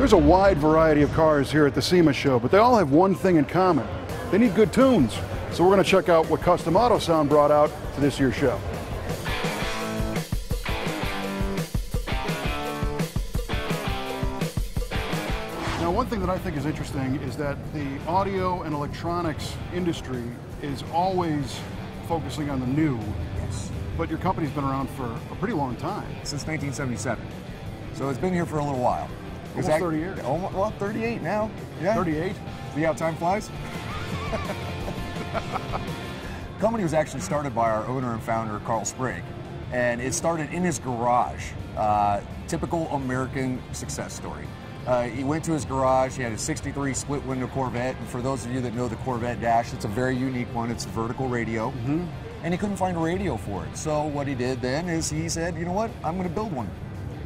There's a wide variety of cars here at the SEMA show, but they all have one thing in common. They need good tunes. So we're going to check out what Custom Auto Sound brought out to this year's show. Now, one thing that I think is interesting is that the audio and electronics industry is always focusing on the new. Yes. But your company's been around for a pretty long time. Since 1977. So it's been here for a little while. Almost 30 years. Almost, well, 38 now. Yeah. 38? See how time flies? The company was actually started by our owner and founder, Carl Sprague. And it started in his garage. Typical American success story. He went to his garage, he had a 63 split window Corvette, and for those of you that know the Corvette Dash, it's a very unique one, it's vertical radio, and he couldn't find a radio for it. So what he did then is he said, you know what, I'm going to build one.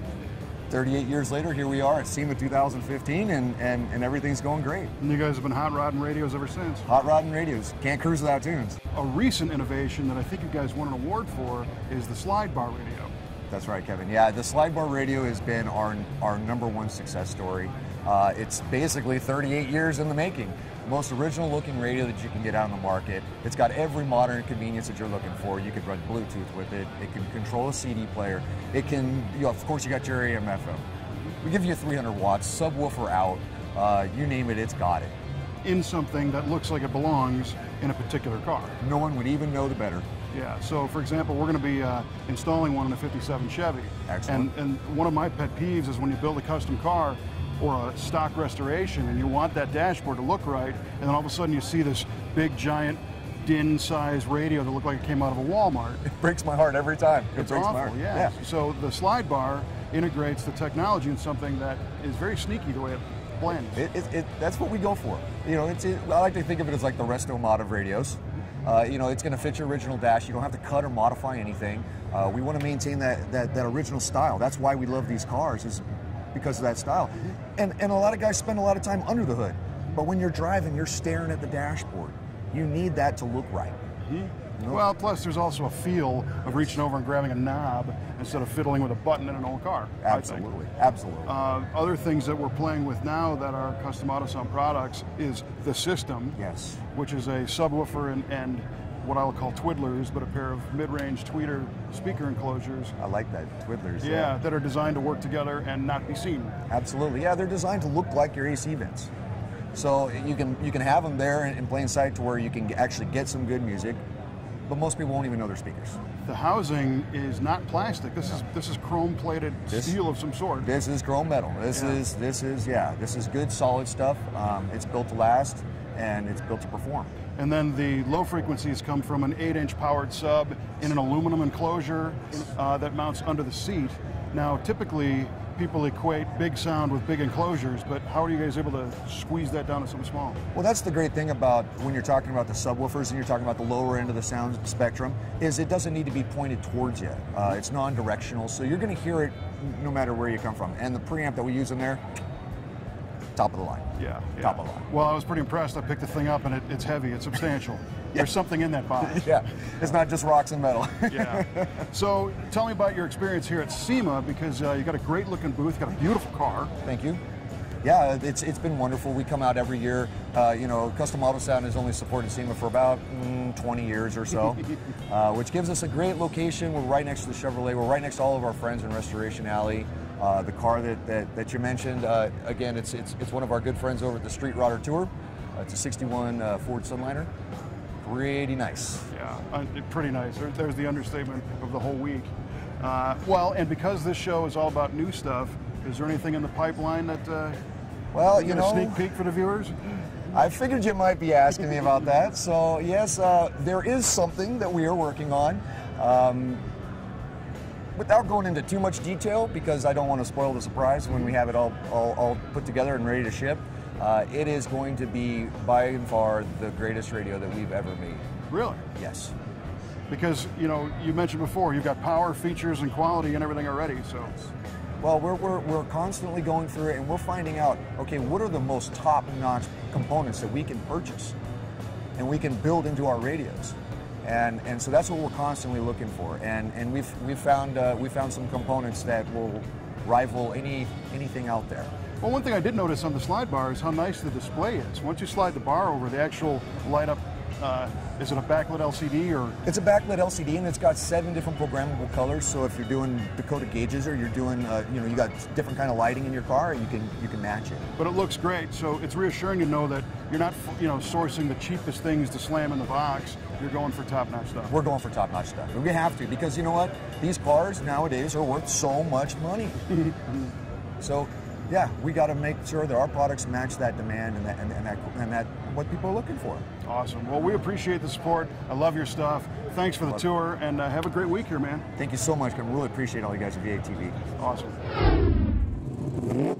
38 years later, here we are at SEMA 2015, and everything's going great. And you guys have been hot rodding radios ever since. Hot rodding radios, can't cruise without tunes. A recent innovation that I think you guys won an award for is the slide bar radio. That's right, Kevin. Yeah, the slide bar radio has been our #1 success story. It's basically 38 years in the making. Most original looking radio that you can get out on the market. It's got every modern convenience that you're looking for. You could run Bluetooth with it. It can control a CD player. It can, of course, you got your AM FM. We give you 300 watts, subwoofer out. You name it, it's got it. In something that looks like it belongs in a particular car. No one would even know the better. Yeah, so for example, we're going to be installing one in a 57 Chevy. Excellent. And one of my pet peeves is when you build a custom car or a stock restoration and you want that dashboard to look right, and then all of a sudden you see this big giant DIN-sized radio that looked like it came out of a Walmart. It breaks my heart every time. It's awful, yeah. So the slide bar integrates the technology in something that is very sneaky the way it blends. That's what we go for. You know, I like to think of it as like the Resto-Mod of radios. You know, it's going to fit your original dash. You don't have to cut or modify anything. We want to maintain that original style. That's why we love these cars, is because of that style. And a lot of guys spend a lot of time under the hood. But when you're driving, you're staring at the dashboard. You need that to look right. You know? Well, plus there's also a feel of reaching over and grabbing a knob instead of fiddling with a button in an old car. Absolutely, absolutely. Other things that we're playing with now that are Custom Auto Sound products is the system. Yes. Which is a subwoofer and what I will call twiddlers, but a pair of mid-range tweeter speaker enclosures. I like that, twiddlers. Yeah, that are designed to work together and not be seen. Absolutely, yeah, they're designed to look like your AC vents. So you can have them there in plain sight to where you can actually get some good music, but most people won't even know they're speakers. The housing is not plastic. This is chrome-plated steel of some sort. This is chrome metal. This is good solid stuff. It's built to last, and it's built to perform. And then the low frequencies come from an 8-inch powered sub in an aluminum enclosure that mounts under the seat. Now, typically, people equate big sound with big enclosures, but how are you guys able to squeeze that down to something small? Well, that's the great thing about when you're talking about the subwoofers and you're talking about the lower end of the sound spectrum, is it doesn't need to be pointed towards you. It's non-directional, so you're going to hear it no matter where you come from. And the preamp that we use in there, top of the line. Yeah. Top of the line. Well, I was pretty impressed. I picked the thing up, and it's heavy. It's substantial. There's something in that box. Yeah, it's not just rocks and metal. Yeah. So tell me about your experience here at SEMA, because you got a great looking booth, got a beautiful car. Thank you. Yeah, it's been wonderful. We come out every year. You know, Custom Auto Sound has only supported SEMA for about 20 years or so, which gives us a great location. We're right next to the Chevrolet. We're right next to all of our friends in Restoration Alley. The car that you mentioned, again, it's one of our good friends over at the Street Rodder Tour. It's a 61 Ford Sunliner. Pretty nice. Yeah, pretty nice. There's the understatement of the whole week. Well, and because this show is all about new stuff, is there anything in the pipeline that well, you know, sneak peek for the viewers? I figured you might be asking me about that. So yes, there is something that we are working on. Without going into too much detail, because I don't want to spoil the surprise when we have it all put together and ready to ship, it is going to be by and far the greatest radio that we've ever made. Really? Yes. Because, you know, you mentioned before, you've got power, features, and quality and everything already, so. Well, we're constantly going through it, and we're finding out, okay, what are the most top-notch components that we can purchase and we can build into our radios. And so that's what we're constantly looking for. And we've found some components that will rival anything out there. Well, one thing I did notice on the slide bar is how nice the display is. Once you slide the bar over, the actual light up, is it a backlit LCD or? It's a backlit LCD, and it's got 7 different programmable colors. So if you're doing Dakota gauges, or you're doing, you got different kind of lighting in your car, you can match it. But it looks great, so it's reassuring to know that you're not, sourcing the cheapest things to slam in the box. You're going for top-notch stuff. We're going for top-notch stuff. We have to, because you know what? These cars nowadays are worth so much money. So, yeah, we got to make sure that our products match that demand and that what people are looking for. Awesome. Well, we appreciate the support. I love your stuff. Thanks for the tour, and have a great week here, man. Thank you so much. I really appreciate all you guys at V8 TV. Awesome.